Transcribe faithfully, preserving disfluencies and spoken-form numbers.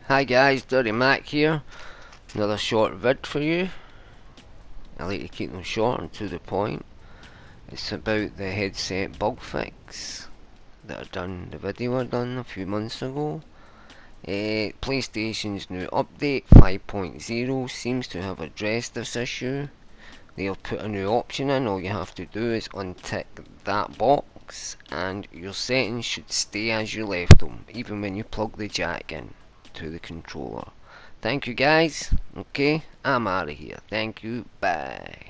Hi guys, Dirty Mac here. Another short vid for you. I like to keep them short and to the point. It's about the headset bug fix that I done, the video I done a few months ago. Uh, PlayStation's new update five point oh seems to have addressed this issue. They'll put a new option in. All you have to do is untick that box and your settings should stay as you left them, even when you plug the jack in to the controller. Thank you guys. Okay, I'm out of here. Thank you. Bye.